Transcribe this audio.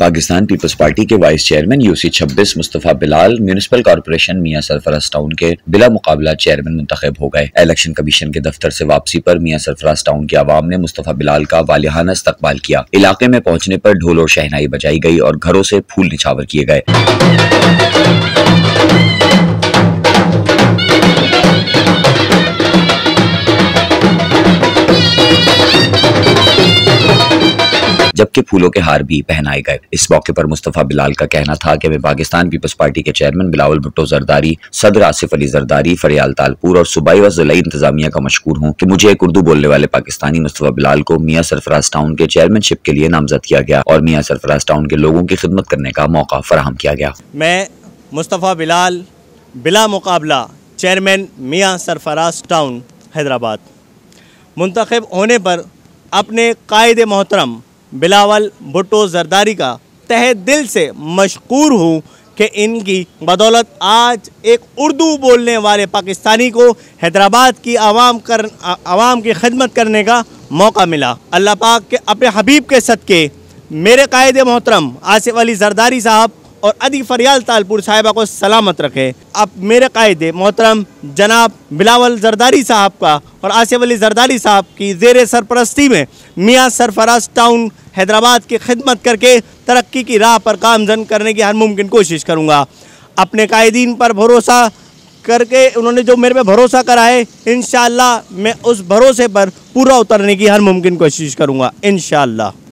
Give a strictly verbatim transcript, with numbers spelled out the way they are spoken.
पाकिस्तान पीपल्स पार्टी के vice chairman UC छब्बीस Mustafa Bilal municipal corporation Mian Sarfaraz town के बिला मुकाबला चेयरमैन मुंतखब हो गए। इलेक्शन कमीशन के दफ्तर से वापसी पर मियां सरफराज टाउन की आवाम ने मुस्तफ़ा बिलाल का वालिहाना इस्तकबाल किया। इलाके में पहुंचने पर ढोल और शहनाई बजाई गई और घरों से फूल निछावर किए गए। जबकि फूलों के हार भी पहनाए गए। इस मौके पर मुस्तफ़ा बिलाल का कहना था कि मैं पाकिस्तान पीपल्स पार्टी के चेयरमैन बिलावल भुट्टो जरदारी, सदर आसिफ अली जरदारी, फरियाल तालपुर और सूबाई व ज़िलाई इंतजामिया का मशकूर हूँ कि मुझे एक उर्दू बोलने वाले पाकिस्तानी मुस्तफ़ा बिलाल को मियां सरफराज टाउन के चेयरमैनशिप के लिए नामजद किया गया और मियां सरफराज टाउन के लोगों की खिदमत करने का मौका फराहम किया गया। मैं मुस्तफ़ा बिलाल बिला मुकाबला चेयरमैन मियां सरफराज टाउन हैदराबाद मुंतखब होने पर अपने कायदे मोहतरम बिलावल भुट्टो जरदारी का तहे दिल से मशकूर हूँ कि इनकी बदौलत आज एक उर्दू बोलने वाले पाकिस्तानी को हैदराबाद की आवाम कर आवाम की खिदमत करने का मौका मिला। अल्लाह पाक के अपने हबीब के सदके मेरे कायदे मोहतरम आसिफ अली जरदारी साहब और अदी फरियाल तालपुर साहिबा को सलामत रखे। अब मेरे कायदे मोहतरम जनाब बिलावल जरदारी साहब का और आसिफ अली जरदारी साहब की ज़ेर सरपरस्ती में मियां सरफराज टाउन हैदराबाद की खिदमत करके तरक्की की राह पर गामजन करने की हर मुमकिन कोशिश करूँगा। अपने कायदीन पर भरोसा करके उन्होंने जो मेरे पे भरोसा करा है, इंशाअल्लाह मैं उस भरोसे पर पूरा उतरने की हर मुमकिन कोशिश करूँगा इंशाअल्लाह।